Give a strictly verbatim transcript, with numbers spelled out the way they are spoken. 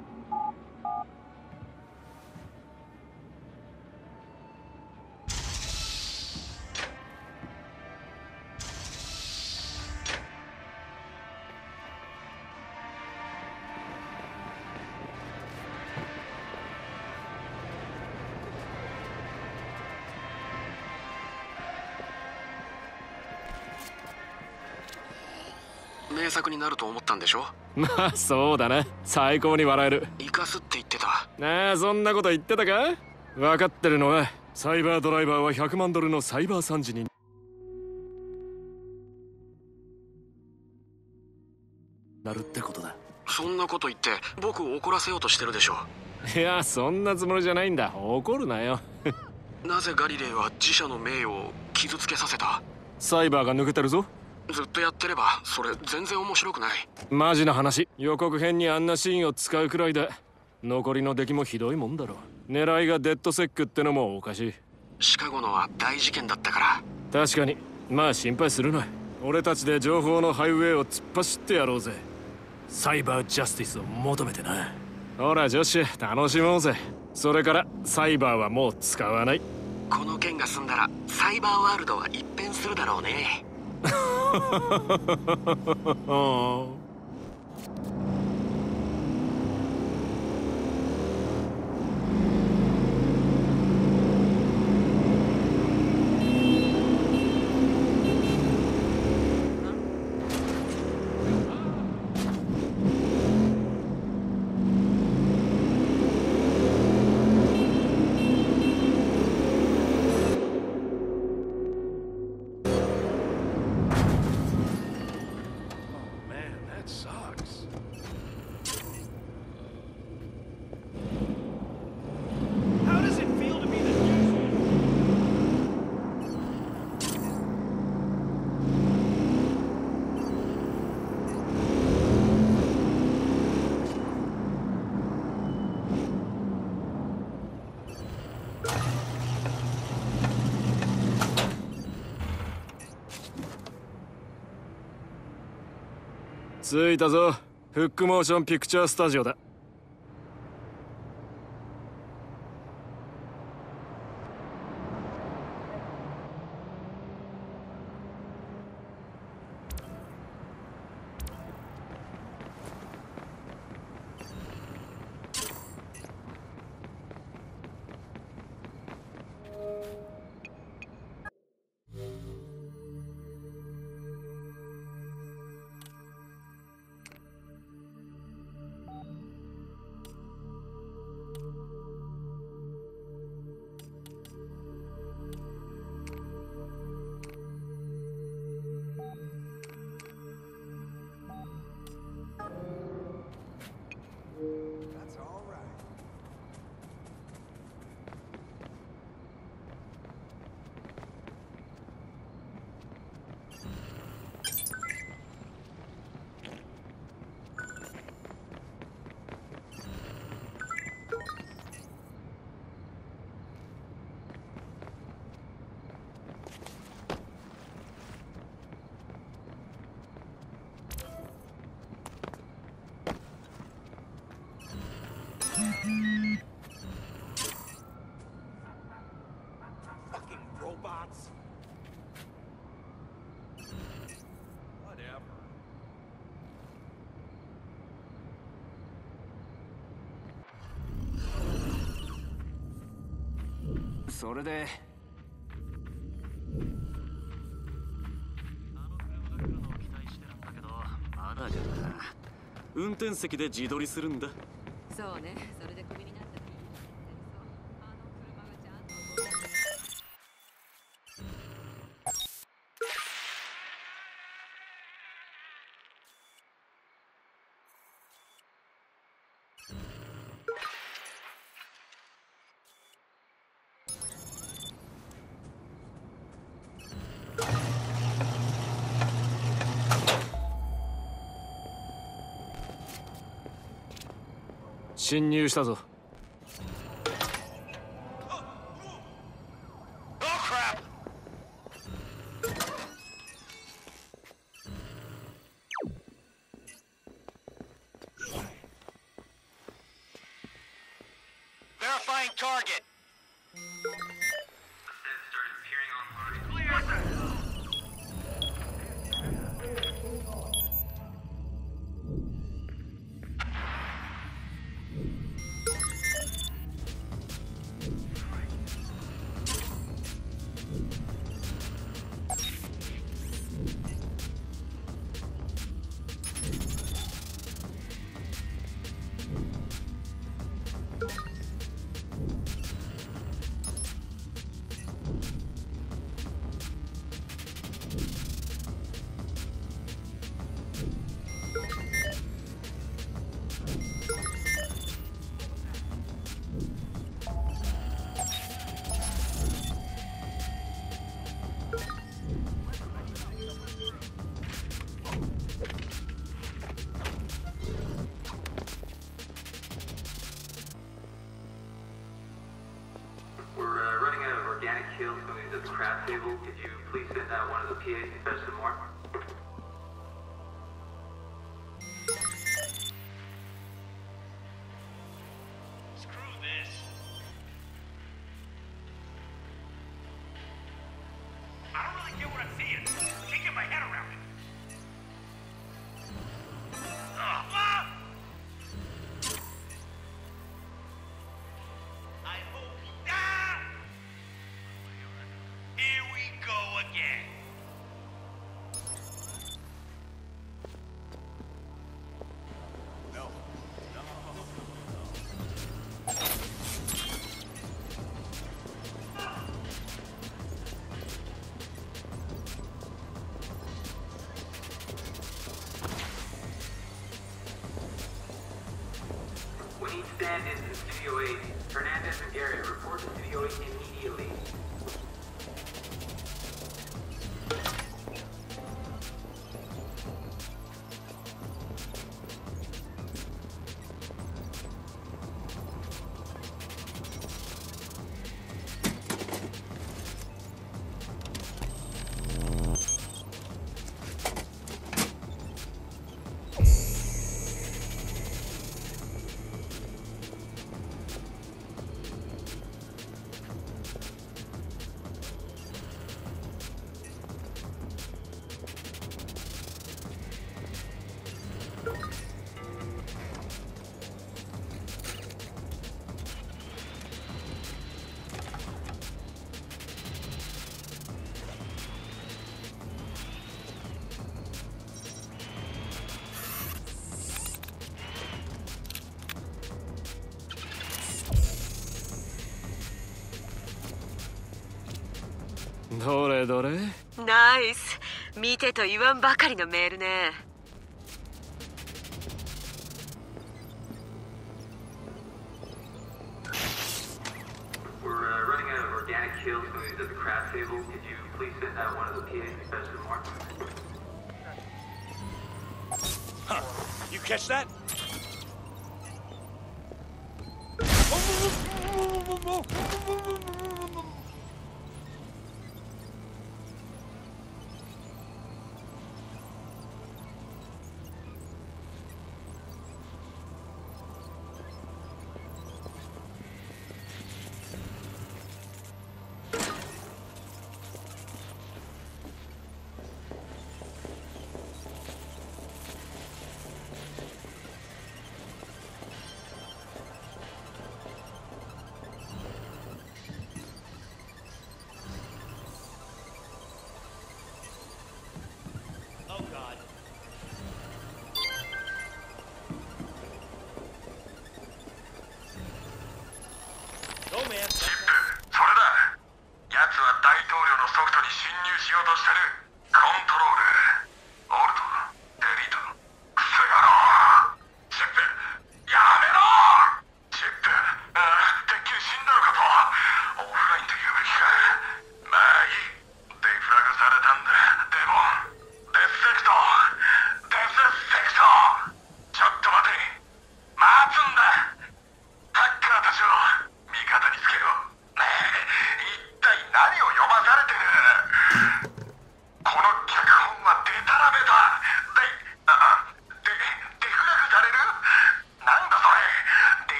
名作になると思ったんでしょ。 まあそうだな、最高に笑える。 生かすって言ってた。 なあ、そんなこと言ってたか。分かってるのはサイバードライバーはひゃくまんドルのサイバー惨事になるってことだ。 そんなこと言って僕を怒らせようとしてるでしょ。 いや、そんなつもりじゃないんだ。怒るなよ。 なぜガリレイは自社の名誉を傷つけさせた。 サイバーが抜けてるぞ。 ずっとやってればそれ全然面白くない。 マジな話、予告編にあんなシーンを使うくらいで残りの出来もひどいもんだろ。狙いがデッドセックってのもおかしい。 シカゴのは大事件だったから。 確かに。まあ心配するな。俺たちで情報のハイウェイを突っ走ってやろうぜ。サイバージャスティスを求めてな。ほら女子、楽しもうぜ。それからサイバーはもう使わない。 この件が済んだらサイバーワールドは一変するだろうね。 着いたぞ。フックモーションピクチャースタジオだ。 それでまだじゃな。運転席で自撮りするんだ。 そうね、それでクビになったらいい。あの車がちゃんと侵入したぞ。 Identifying target. Kills movies at the craft table. Could you please send out one of the P As to fetch some more? Screw this. I don't really get what I'm seeing. I can't get my head around it. Ugh. Ah! I hope he dies. Here we go again. No. No. We need stand-ins in Studio eight. Hernandez and Garrett, report to Studio eight immediately. どれどれ。 ナイス。見てと言わんばかりのメールね。 We're uh, running out of organic kill smoothies at the craft table. Could you please send out one of the P As to fetch some more? Huh. You catch that?